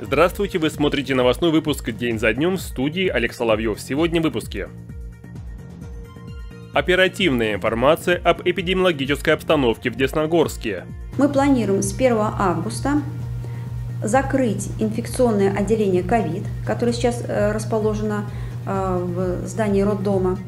Здравствуйте, вы смотрите новостной выпуск «День за днем» в студии Олег Соловьев. Сегодня в выпуске. Оперативная информация об эпидемиологической обстановке в Десногорске. Мы планируем с 1 августа закрыть инфекционное отделение ковид, которое сейчас расположено в здании роддома.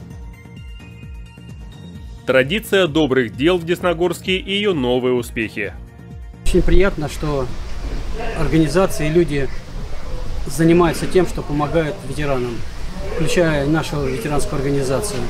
Традиция добрых дел в Десногорске и ее новые успехи. Очень приятно, что организации и люди занимаются тем, что помогают ветеранам, включая нашу ветеранскую организацию.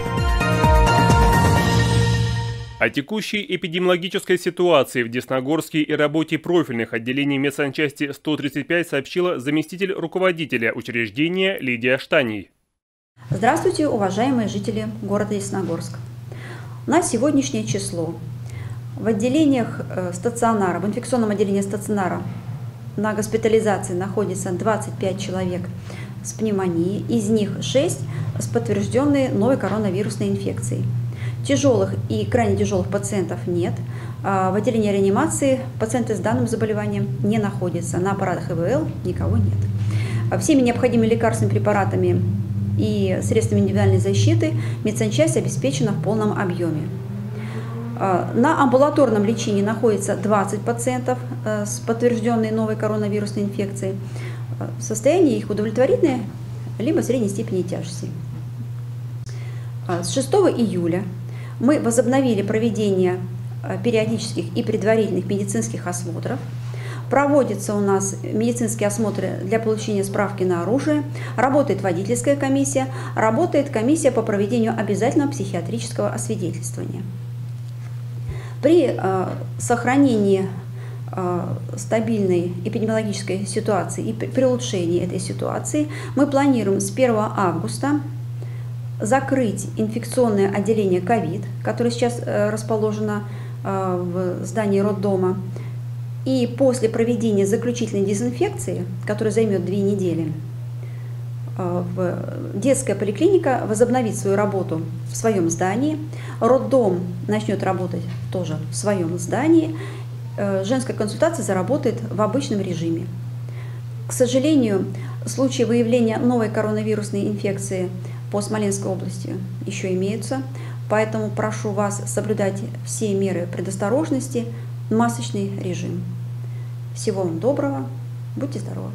О текущей эпидемиологической ситуации в Десногорске и работе профильных отделений медсанчасти 135 сообщила заместитель руководителя учреждения Лидия Штаний. Здравствуйте, уважаемые жители города Десногорск. На сегодняшнее число в отделениях стационара, в инфекционном отделении стационара на госпитализации находится 25 человек с пневмонией, из них 6 с подтвержденной новой коронавирусной инфекцией. Тяжелых и крайне тяжелых пациентов нет. В отделении реанимации пациенты с данным заболеванием не находятся. На аппаратах ИВЛ никого нет. Всеми необходимыми лекарственными препаратами и средствами индивидуальной защиты медсанчасть обеспечена в полном объеме. На амбулаторном лечении находится 20 пациентов с подтвержденной новой коронавирусной инфекцией. Состояние их удовлетворительное, либо средней степени тяжести. С 6 июля мы возобновили проведение периодических и предварительных медицинских осмотров. Проводятся у нас медицинские осмотры для получения справки на оружие, работает водительская комиссия, работает комиссия по проведению обязательного психиатрического освидетельствования. При сохранении стабильной эпидемиологической ситуации и при улучшении этой ситуации мы планируем с 1 августа закрыть инфекционное отделение ковид, которое сейчас расположено в здании роддома, и после проведения заключительной дезинфекции, которая займет 2 недели, детская поликлиника возобновит свою работу в своем здании, роддом начнет работать тоже в своем здании, женская консультация заработает в обычном режиме. К сожалению, случаи выявления новой коронавирусной инфекции по Смоленской области еще имеются, поэтому прошу вас соблюдать все меры предосторожности, масочный режим. Всего вам доброго, будьте здоровы!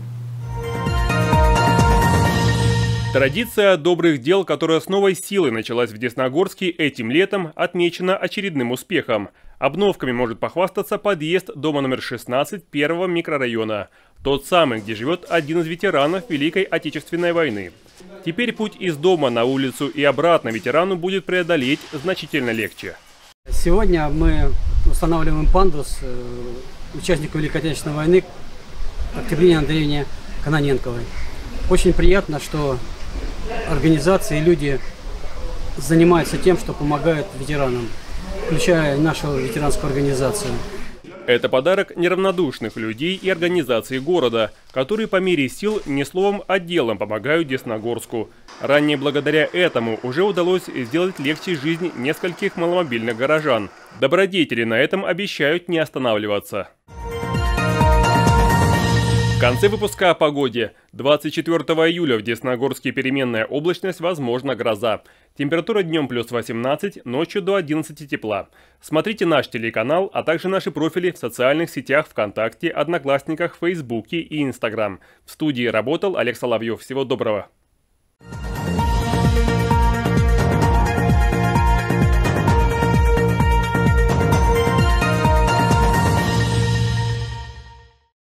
Традиция добрых дел, которая с новой силой началась в Десногорске этим летом, отмечена очередным успехом. Обновками может похвастаться подъезд дома номер 16 первого микрорайона. Тот самый, где живет один из ветеранов Великой Отечественной войны. Теперь путь из дома на улицу и обратно ветерану будет преодолеть значительно легче. Сегодня мы устанавливаем пандус участнику Великой Отечественной войны Октябрине Андреевне Кононенковой. Очень приятно, что организации и люди занимаются тем, что помогают ветеранам, включая нашу ветеранскую организацию. Это подарок неравнодушных людей и организаций города, которые по мере сил не словом, а делом помогают Десногорску. Ранее благодаря этому уже удалось сделать легче жизнь нескольких маломобильных горожан. Добродетели на этом обещают не останавливаться. В конце выпуска о погоде. 24 июля в Десногорске переменная облачность, возможно гроза. Температура днем плюс 18, ночью до 11 тепла. Смотрите наш телеканал, а также наши профили в социальных сетях ВКонтакте, Одноклассниках, Фейсбуке и Инстаграм. В студии работал Олег Соловьев. Всего доброго.